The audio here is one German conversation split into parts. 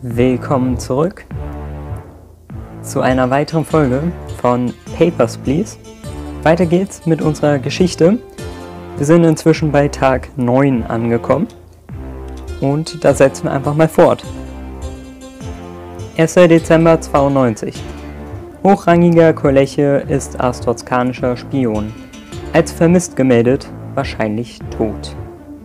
Willkommen zurück zu einer weiteren Folge von Papers, Please. Weiter geht's mit unserer Geschichte. Wir sind inzwischen bei Tag 9 angekommen und da setzen wir einfach mal fort. 1. Dezember 92. Hochrangiger Koleche ist astroskanischer Spion. Als vermisst gemeldet, wahrscheinlich tot.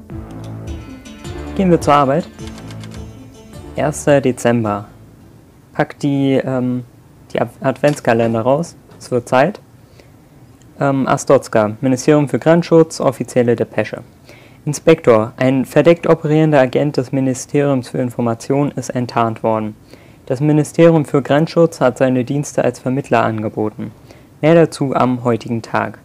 Gehen wir zur Arbeit. 1. Dezember. Pack die Adventskalender raus. Es wird Zeit. Astotska, Ministerium für Grenzschutz, offizielle Depesche. Inspektor, ein verdeckt operierender Agent des Ministeriums für Information ist enttarnt worden. Das Ministerium für Grenzschutz hat seine Dienste als Vermittler angeboten. Mehr dazu am heutigen Tag.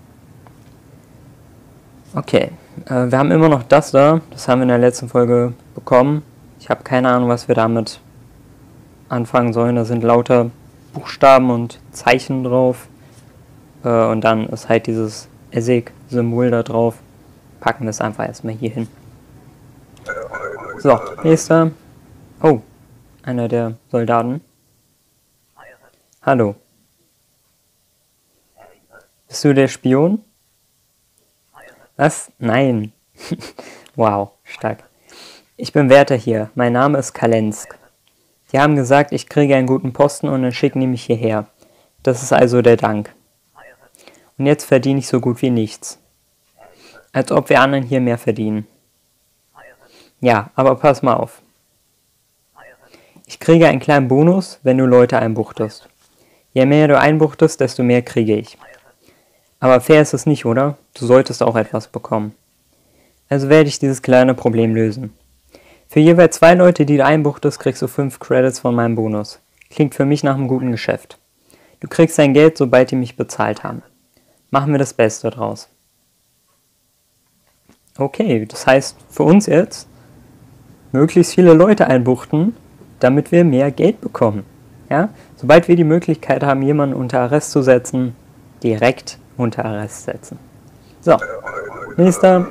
Okay, wir haben immer noch das da. Das haben wir in der letzten Folge bekommen. Ich habe keine Ahnung, was wir damit anfangen sollen. Da sind lauter Buchstaben und Zeichen drauf. Und dann ist halt dieses Essig-Symbol da drauf. Packen wir es einfach erstmal hier hin. So, nächster. Oh, einer der Soldaten. Hallo. Bist du der Spion? Was? Nein. Wow, stark. Ich bin Wärter hier. Mein Name ist Kalensk. Die haben gesagt, ich kriege einen guten Posten und dann schicken die mich hierher. Das ist also der Dank. Und jetzt verdiene ich so gut wie nichts. Als ob wir anderen hier mehr verdienen. Ja, aber pass mal auf. Ich kriege einen kleinen Bonus, wenn du Leute einbuchtest. Je mehr du einbuchtest, desto mehr kriege ich. Aber fair ist es nicht, oder? Du solltest auch etwas bekommen. Also werde ich dieses kleine Problem lösen. Für jeweils 2 Leute, die du einbuchtest, kriegst du 5 Credits von meinem Bonus. Klingt für mich nach einem guten Geschäft. Du kriegst dein Geld, sobald die mich bezahlt haben. Machen wir das Beste draus. Okay, das heißt für uns jetzt, möglichst viele Leute einbuchten, damit wir mehr Geld bekommen. Ja? Sobald wir die Möglichkeit haben, jemanden unter Arrest zu setzen, direkt unter Arrest setzen. So, nächster.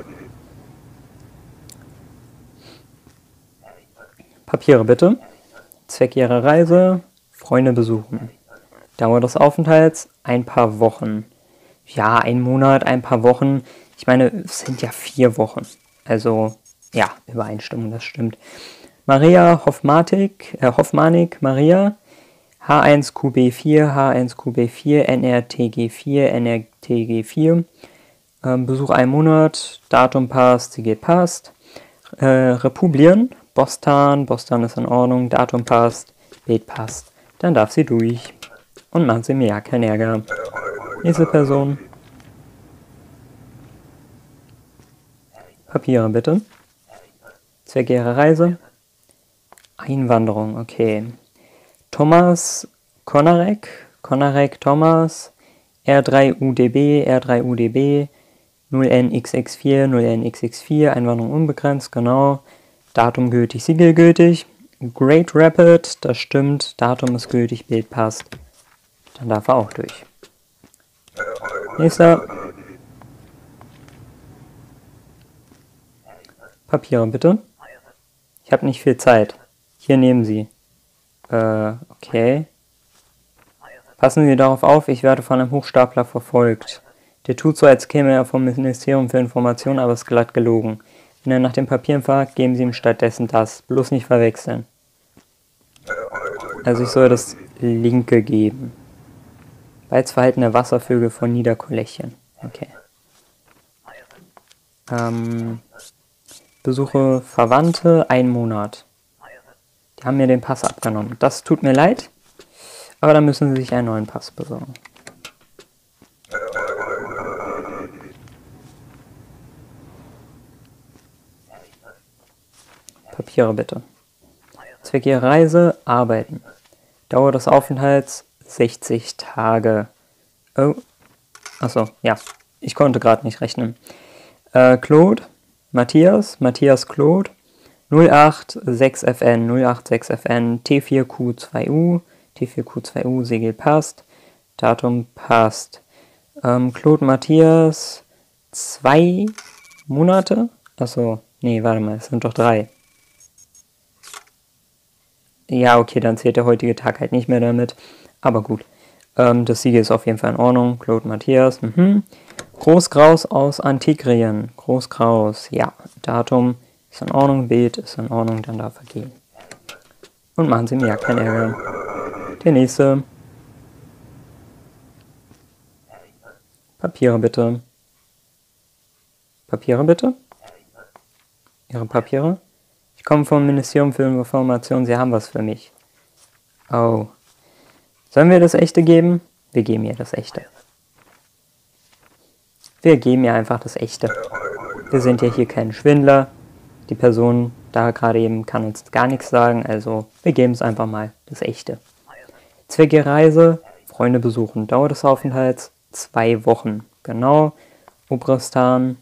Papiere bitte. Zweck Ihrer Reise, Freunde besuchen. Dauer des Aufenthalts, ein paar Wochen. Ja, ein Monat, ein paar Wochen. Ich meine, es sind ja 4 Wochen. Also, ja, Übereinstimmung, das stimmt. Maria Hoffmanik, Maria, H1QB4, H1QB4, NRTG4, NRTG4. Besuch 1 Monat, Datum passt, Siegel passt. Republien, Bostan ist in Ordnung, Datum passt, Bild passt. Dann darf sie durch. Und machen Sie mir ja keinen Ärger. Nächste Person. Papiere bitte. Zweck Ihrer Reise. Einwanderung, okay. Thomas Konarek Thomas, R3UDB, 0NXX4, 0NXX4, Einwanderung unbegrenzt, genau. Datum gültig, Siegel gültig. Great Rapid, das stimmt. Datum ist gültig, Bild passt. Dann darf er auch durch. Nächster. Papiere bitte. Ich habe nicht viel Zeit. Hier nehmen Sie. Okay. Passen Sie darauf auf, ich werde von einem Hochstapler verfolgt. Der tut so, als käme er vom Ministerium für Information, aber ist glatt gelogen. Wenn er nach den Papieren fragt, geben Sie ihm stattdessen das. Bloß nicht verwechseln. Also ich soll das linke geben. Reizverhalten der Wasservögel von Niederkollechien. Okay. Besuche Verwandte, 1 Monat. Die haben mir den Pass abgenommen. Das tut mir leid, aber dann müssen Sie sich einen neuen Pass besorgen. Papiere bitte. Zweck Ihrer Reise, arbeiten. Dauer des Aufenthalts, 60 Tage. Oh. Achso, ja. Ich konnte gerade nicht rechnen. Claude, Matthias Claude, 086FN, T4Q2U, Segel passt, Datum passt. Claude Matthias, 2 Monate? Achso, nee, warte mal, es sind doch 3. Ja, okay, dann zählt der heutige Tag halt nicht mehr damit. Aber gut. Das Siegel ist auf jeden Fall in Ordnung. Claude Matthias. Großkraus aus Antigrien. Großkraus. Ja. Datum ist in Ordnung. Bild ist in Ordnung. Dann darf er gehen. Und machen Sie mir ja keinen Ärger. Der nächste. Papiere bitte. Papiere bitte? Ihre Papiere? Ich komme vom Ministerium für Information. Sie haben was für mich. Oh. Sollen wir das Echte geben? Wir geben ihr das Echte. Wir geben ihr einfach das Echte. Wir sind ja hier kein Schwindler. Die Person da gerade eben kann uns gar nichts sagen, also wir geben es einfach mal das Echte. Zweck Ihrer Reise, Freunde besuchen. Dauer des Aufenthalts 2 Wochen. Genau. Obristan.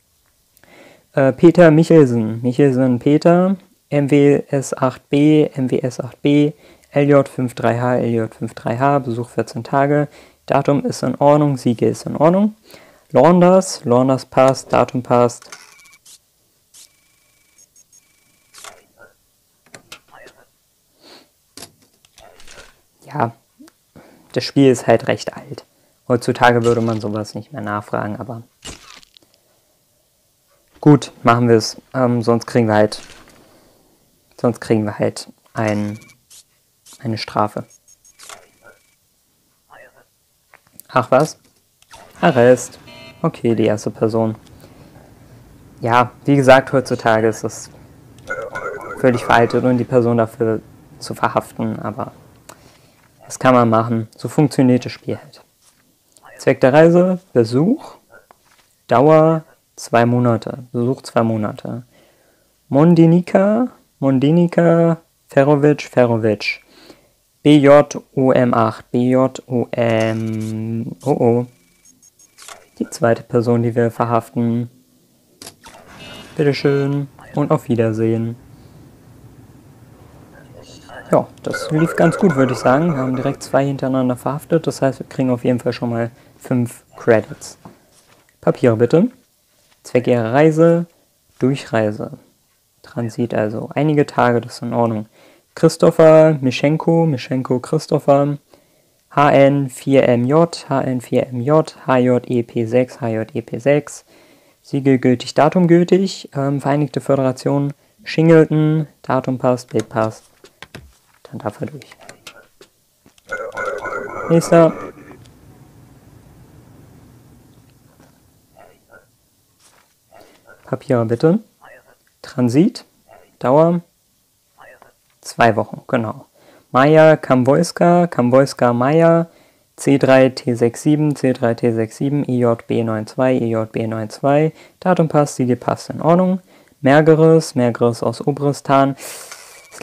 Peter Michelsen. Michelsen Peter. MWS8B, MWS8B. LJ53H, LJ53H. Besuch 14 Tage. Datum ist in Ordnung. Siegel ist in Ordnung. Launders. Launders passt. Datum passt. Ja, das Spiel ist halt recht alt. Heutzutage würde man sowas nicht mehr nachfragen, aber gut, machen wir es. Sonst kriegen wir halt eine Strafe. Ach was? Arrest. Okay, die erste Person. Ja, wie gesagt, heutzutage ist es völlig veraltet und die Person dafür zu verhaften, aber das kann man machen. So funktioniert das Spiel halt. Zweck der Reise, Besuch, Dauer 2 Monate. Besuch 2 Monate. Mondinica, Ferovic. BJOM8, BJOM... Oh. Die zweite Person, die wir verhaften. Bitteschön und auf Wiedersehen. Ja, das lief ganz gut, würde ich sagen. Wir haben direkt 2 hintereinander verhaftet. Das heißt, wir kriegen auf jeden Fall schon mal 5 Credits. Papiere bitte. Zweck Ihrer Reise. Durchreise. Transit also. Einige Tage, das ist in Ordnung. Christopher Mischenko Christopher. HN4MJ, HJEP6. Siegel gültig, Datum gültig. Vereinigte Föderation. Shingleton. Datum passt, Bild passt. Dann darf er durch. Nächster. Papiere bitte. Transit. Dauer 2 Wochen, genau. Maya Kamboyska Maya. C3T67, EJB92. Datum passt, Siegel passt, in Ordnung. Mergeres aus Obristan. Ist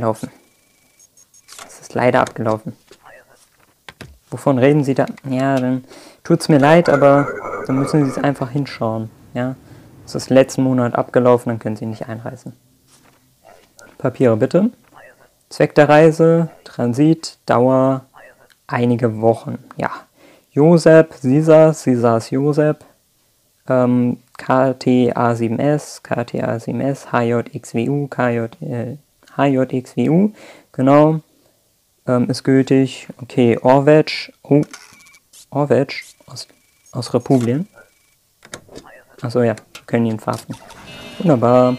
leider abgelaufen. Wovon reden Sie da? Ja, dann tut's mir leid, aber dann müssen Sie es einfach hinschauen. Ja, es ist letzten Monat abgelaufen, dann können Sie nicht einreisen. Papiere bitte. Zweck der Reise, Transit, Dauer, einige Wochen. Ja, Josep, Sisas Josep, KTA7S, HJXWU, genau. Ist gültig. Okay, Orvetsch aus Republien. Achso, ja, wir können ihn verhaften. Wunderbar.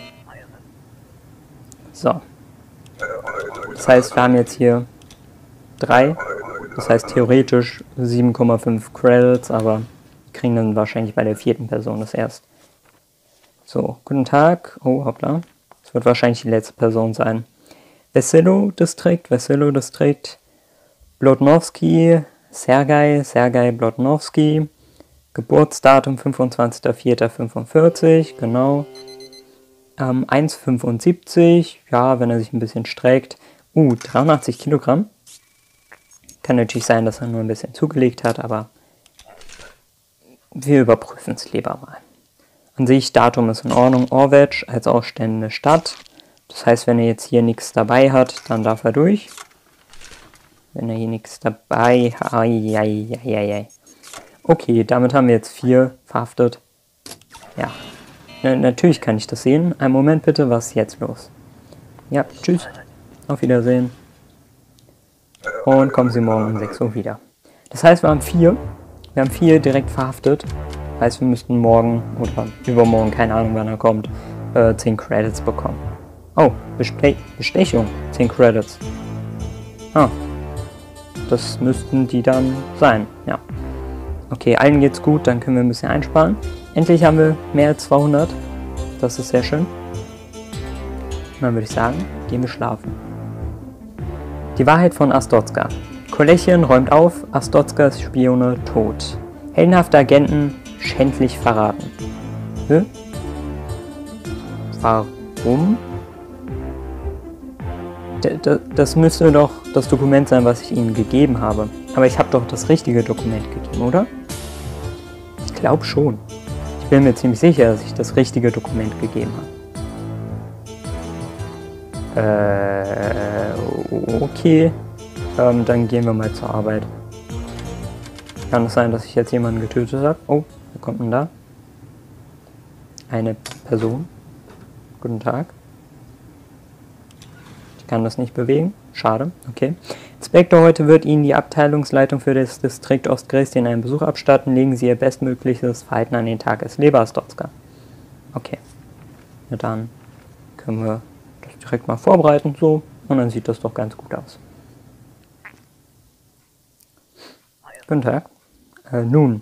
So. Das heißt, wir haben jetzt hier 3. Das heißt theoretisch 7,5 Credits, aber wir kriegen dann wahrscheinlich bei der 4. Person das erst. So, guten Tag. Oh, hoppla. Das wird wahrscheinlich die letzte Person sein. Veselo Distrikt, Blodnowski, Sergei Blodnowski, Geburtsdatum 25.04.45, genau. 1,75, ja, wenn er sich ein bisschen streckt. 83 Kilogramm. Kann natürlich sein, dass er nur ein bisschen zugelegt hat, aber wir überprüfen es lieber mal. An sich, Datum ist in Ordnung. Orvetsch als ausstellende Stadt. Das heißt, wenn er jetzt hier nichts dabei hat, dann darf er durch. Wenn er hier nichts dabei hat. Okay, damit haben wir jetzt 4 verhaftet. Ja, natürlich kann ich das sehen. Einen Moment bitte, was ist jetzt los? Ja, tschüss. Auf Wiedersehen. Und kommen Sie morgen um 6 Uhr wieder. Das heißt, wir haben 4. Wir haben 4 direkt verhaftet. Heißt, wir müssten morgen oder übermorgen, keine Ahnung wann er kommt, 10 Credits bekommen. Oh, Bestechung. 10 Credits. Ah. Das müssten die dann sein, ja. Okay, allen geht's gut, dann können wir ein bisschen einsparen. Endlich haben wir mehr als 200. Das ist sehr schön. Und dann würde ich sagen, gehen wir schlafen. Die Wahrheit von Astotska. Kolechien räumt auf, Astotskas Spione tot. Heldenhafte Agenten schändlich verraten. Hä? Warum? Das müsste doch das Dokument sein, was ich Ihnen gegeben habe. Aber ich habe doch das richtige Dokument gegeben, oder? Ich glaube schon. Ich bin mir ziemlich sicher, dass ich das richtige Dokument gegeben habe. Okay. Dann gehen wir mal zur Arbeit. Kann es sein, dass ich jetzt jemanden getötet habe? Oh, wer kommt denn da? Eine Person. Guten Tag. Ich kann das nicht bewegen. Schade. Okay. Inspektor, heute wird Ihnen die Abteilungsleitung für das Distrikt Ostgrestin einen Besuch abstatten. Legen Sie Ihr bestmögliches Verhalten an den Tag. Es lebe Astotska. Okay. Na dann können wir das direkt mal vorbereiten. So. Und dann sieht das doch ganz gut aus. Guten Tag. Nun.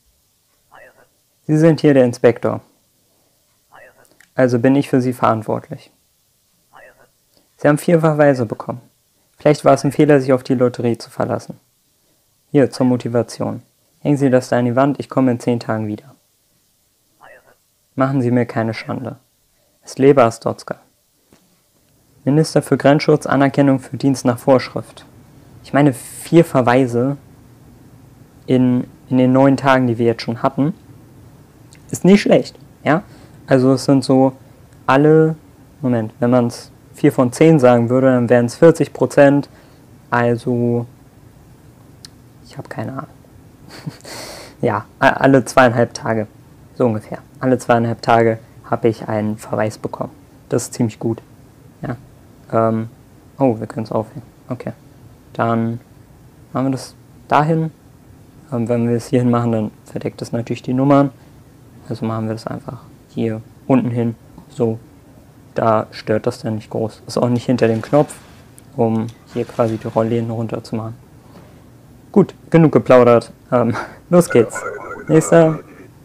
Sie sind hier der Inspektor. Also bin ich für Sie verantwortlich. Sie haben 4 Verweise bekommen. Vielleicht war es ein Fehler, sich auf die Lotterie zu verlassen. Hier, zur Motivation. Hängen Sie das da an die Wand, ich komme in 10 Tagen wieder. Machen Sie mir keine Schande. Es lebe Astotska. Minister für Grenzschutz, Anerkennung für Dienst nach Vorschrift. Ich meine, 4 Verweise in den 9 Tagen, die wir jetzt schon hatten, ist nicht schlecht. Ja? Also es sind so alle, Moment, wenn man es 4 von 10 sagen würde, dann wären es 40%. Also, ich habe keine Ahnung. Ja, alle 2,5 Tage, so ungefähr. Alle 2,5 Tage habe ich einen Verweis bekommen. Das ist ziemlich gut. Ja. Oh, wir können es aufhängen. Okay. Dann machen wir das dahin. Wenn wir es hier hin machen, dann verdeckt es natürlich die Nummern. Also machen wir das einfach hier unten hin. So, da stört das dann nicht groß. Ist auch nicht hinter dem Knopf, um hier quasi die Rollläden runter zu machen. Gut, genug geplaudert. Los geht's. Nächster.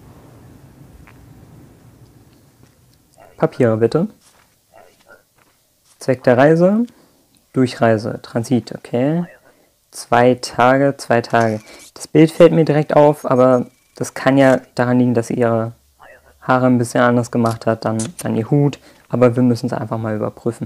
Papiere bitte. Zweck der Reise. Durchreise. Transit, okay. 2 Tage, 2 Tage. Das Bild fällt mir direkt auf, aber das kann ja daran liegen, dass sie ihre Haare ein bisschen anders gemacht hat, dann ihr Hut. Aber wir müssen es einfach mal überprüfen.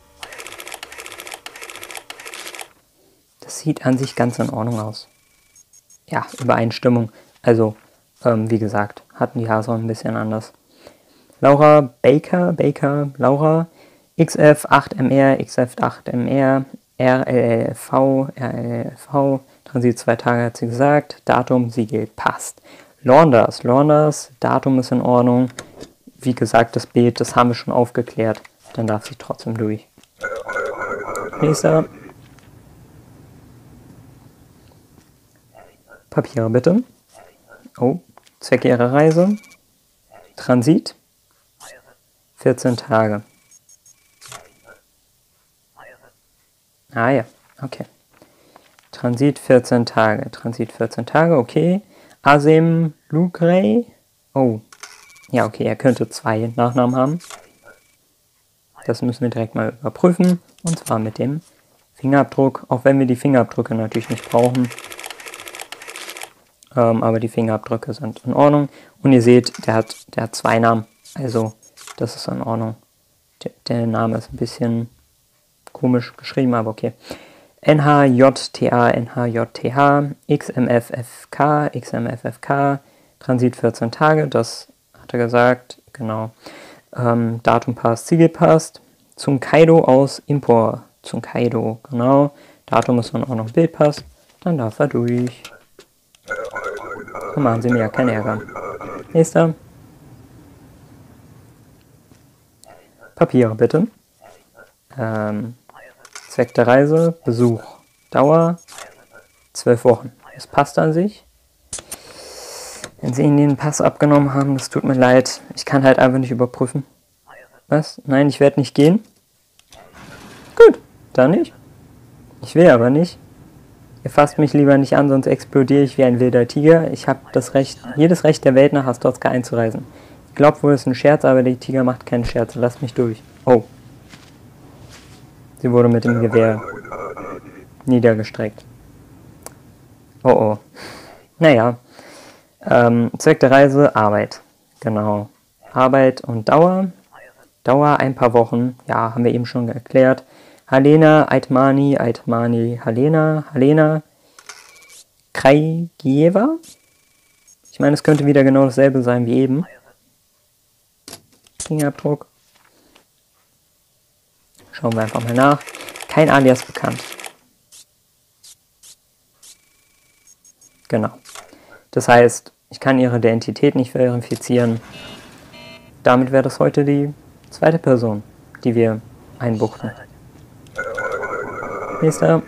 Das sieht an sich ganz in Ordnung aus. Ja, Übereinstimmung. Also, wie gesagt, hatten die Haare ein bisschen anders. Laura Baker, Laura, XF8MR, XF8MR, RLLV, Transit 2 Tage hat sie gesagt, Datum, Siegel, passt. Launders, Datum ist in Ordnung. Wie gesagt, das Bild, das haben wir schon aufgeklärt, dann darf sie trotzdem durch. Nächster. Papiere bitte. Oh, Zweck ihrer Reise. Transit. 14 Tage. Ah ja, okay. Transit 14 Tage. Transit 14 Tage, okay. Asem Lugrey. Oh. Ja, okay, er könnte 2 Nachnamen haben. Das müssen wir direkt mal überprüfen. Und zwar mit dem Fingerabdruck. Auch wenn wir die Fingerabdrücke natürlich nicht brauchen. Aber die Fingerabdrücke sind in Ordnung. Und ihr seht, der hat 2 Namen. Also, das ist in Ordnung. Der Name ist ein bisschen komisch geschrieben, aber okay. NHJTA, XMFFK, Transit 14 Tage, das hat er gesagt, genau. Datum passt, Siegel passt. Tsunkaido aus Impor, Tsunkaido, genau. Datum ist in Ordnung, Bild passt, dann darf er durch. Dann machen Sie mir ja keinen Ärger. Nächster. Papiere bitte. Zweck der Reise, Besuch. Dauer 12 Wochen. Das passt an sich. Wenn sie Ihnen den Pass abgenommen haben, das tut mir leid. Ich kann halt einfach nicht überprüfen. Was? Nein, ich werde nicht gehen. Gut, dann nicht. Ich will aber nicht. Ihr fasst mich lieber nicht an, sonst explodiere ich wie ein wilder Tiger. Ich habe das Recht, jedes Recht der Welt nach Hastotska einzureisen. Ich glaube wohl, es ist ein Scherz, aber der Tiger macht keinen Scherz. Lasst mich durch. Oh. Sie wurde mit dem Gewehr niedergestreckt. Oh oh. Naja. Zweck der Reise, Arbeit. Genau. Arbeit und Dauer. Dauer ein paar Wochen. Ja, haben wir eben schon erklärt. Halena, Aitmani, Halena, Kraigieva. Ich meine, es könnte wieder genau dasselbe sein wie eben. Fingerabdruck. Schauen wir einfach mal nach. Kein Alias bekannt. Genau. Das heißt, ich kann ihre Identität nicht verifizieren. Damit wäre das heute die zweite Person, die wir einbuchten. Nächster.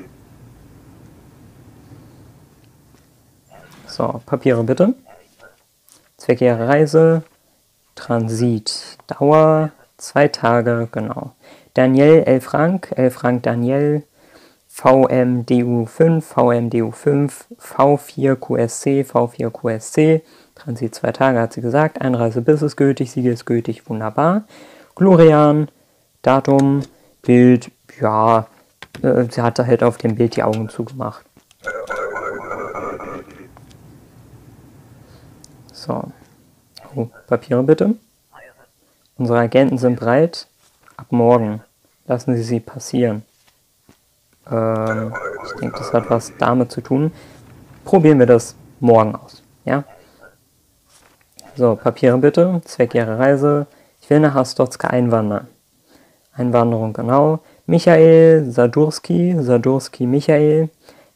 So, Papiere bitte. Zweck ihrer Reise. Transit. Dauer 2 Tage, genau. Daniel L. Frank Daniel. VMDU5, V4QSC. Transit 2 Tage, hat sie gesagt. Einreise bis ist gültig, Siege ist gültig, wunderbar. Glorian, Datum, Bild, ja, sie hatte halt auf dem Bild die Augen zugemacht. So. Oh, Papiere bitte. Unsere Agenten sind bereit. Ab morgen. Lassen Sie passieren. Ich denke, das hat was damit zu tun. Probieren wir das morgen aus. Ja? So, Papiere bitte. Zweck Ihrer Reise. Ich will nach Hastotska einwandern. Einwanderung, genau. Michael Sadurski Michael.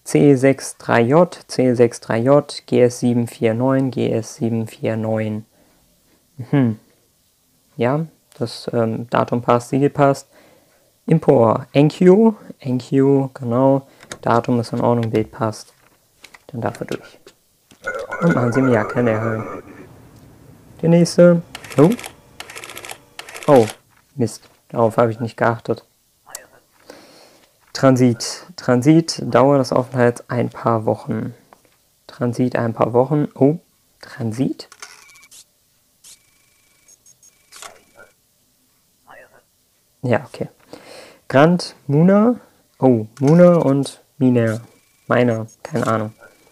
CE63J, GS749. Ja, das Datum passt, Siegel passt. Impor, NQ, genau. Datum ist in Ordnung, Bild passt. Dann darf er durch. Und machen Sie mir ja keine erhöhen. Der nächste. Oh. Oh, Mist. Darauf habe ich nicht geachtet. Transit, Dauer des Aufenthalts ein paar Wochen. Transit ein paar Wochen. Oh, Transit? Ja, okay. Grant, Muna. Oh, Muna und Miner. Meiner, keine Ahnung.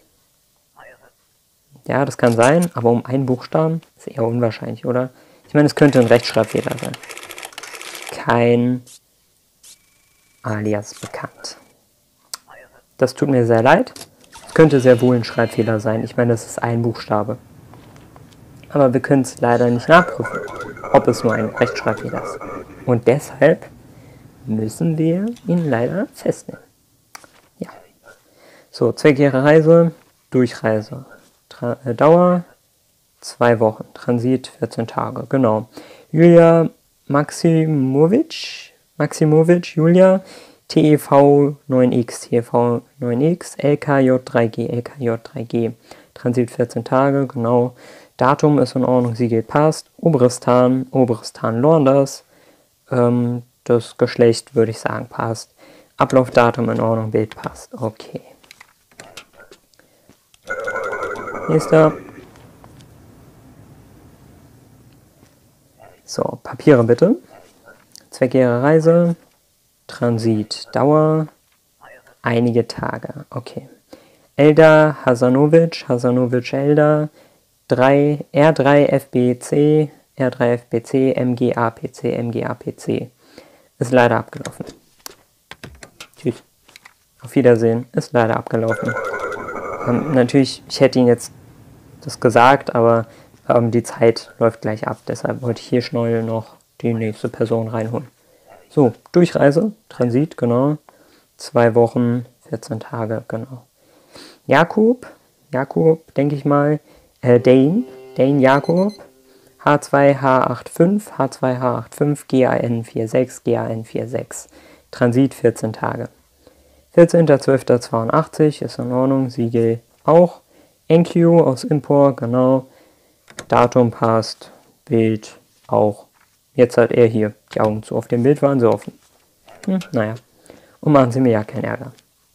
Ja, das kann sein, aber um einen Buchstaben ist eher unwahrscheinlich, oder? Ich meine, es könnte ein Rechtschreibfehler sein. Kein Alias bekannt. Das tut mir sehr leid. Es könnte sehr wohl ein Schreibfehler sein. Ich meine, das ist ein Buchstabe. Aber wir können es leider nicht nachprüfen, ob es nur ein Rechtschreibfehler ist. Und deshalb müssen wir ihn leider festnehmen. Ja. So, Zweck Ihrer Reise, Durchreise. Dauer 2 Wochen. Transit 14 Tage. Genau. Julia Maximovic, Julia, TEV9X, LKJ3G. Transit 14 Tage, genau. Datum ist in Ordnung, Siegel passt. Oberistan Lornders. Das Geschlecht würde ich sagen passt. Ablaufdatum in Ordnung, Bild passt. Okay. Nächster. So, Papiere bitte. Zweck Ihrer Reise. Transit. Dauer. Einige Tage. Okay. Elda Hasanovic, Elda. R3FBC, MGAPC. Ist leider abgelaufen. Tschüss. Auf Wiedersehen. Ist leider abgelaufen. Natürlich, ich hätte Ihnen jetzt das gesagt, aber die Zeit läuft gleich ab. Deshalb wollte ich hier schnell noch die nächste Person reinholen. So, Durchreise, Transit, genau. 2 Wochen, 14 Tage, genau. Jakob, denke ich mal. Dane Jakob. H2H85, GAN46. Transit 14 Tage. 14.12.82 ist in Ordnung, Siegel auch. Enqueue aus Import, genau. Datum passt, Bild auch. Jetzt hat er hier die Augen zu. Auf dem Bild waren sie offen. Naja. Und machen Sie mir ja keinen Ärger.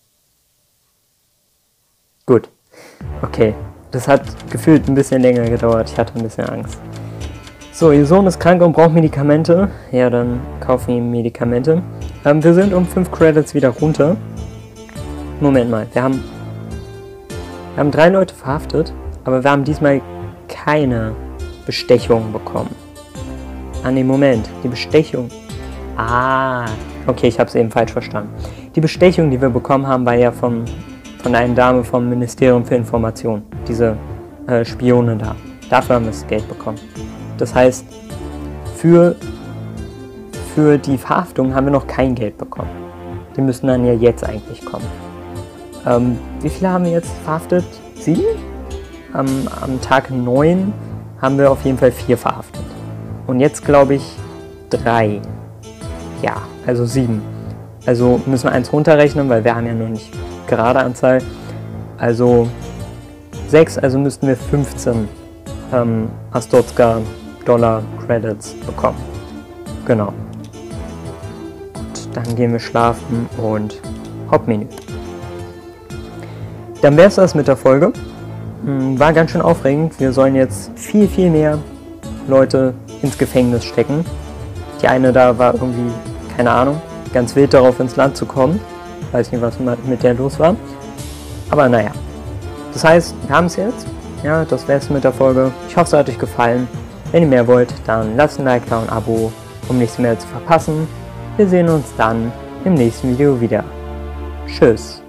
Gut. Okay. Das hat gefühlt ein bisschen länger gedauert. Ich hatte ein bisschen Angst. So, Ihr Sohn ist krank und braucht Medikamente. Ja, dann kaufen ihm Medikamente. Wir sind um 5 Credits wieder runter. Moment mal. Wir haben 3 Leute verhaftet, aber wir haben diesmal keine Bestechung bekommen. Ah, ne, Moment. Die Bestechung. Okay, ich habe es eben falsch verstanden. Die Bestechung, die wir bekommen haben, war ja von einer Dame vom Ministerium für Information. Diese Spione da. Dafür haben wir das Geld bekommen. Das heißt, für die Verhaftung haben wir noch kein Geld bekommen. Die müssen dann ja jetzt eigentlich kommen. Wie viele haben wir jetzt verhaftet? 7? Am Tag 9 haben wir auf jeden Fall 4 verhaftet. Und jetzt glaube ich 3. Ja, also 7. Also müssen wir 1 runterrechnen, weil wir haben ja noch nicht gerade Anzahl. Also 6, also müssten wir 15 Astotska Dollar Credits bekommen. Genau. Gut, dann gehen wir schlafen und Hauptmenü. Dann wäre es das mit der Folge. War ganz schön aufregend. Wir sollen jetzt viel, viel mehr Leute ins Gefängnis stecken. Die eine da war irgendwie, keine Ahnung, ganz wild darauf ins Land zu kommen. Weiß nicht, was mit der los war. Aber naja. Das heißt, wir haben es jetzt. Ja, das wäre es mit der Folge. Ich hoffe, es hat euch gefallen. Wenn ihr mehr wollt, dann lasst ein Like da und ein Abo, um nichts mehr zu verpassen. Wir sehen uns dann im nächsten Video wieder. Tschüss.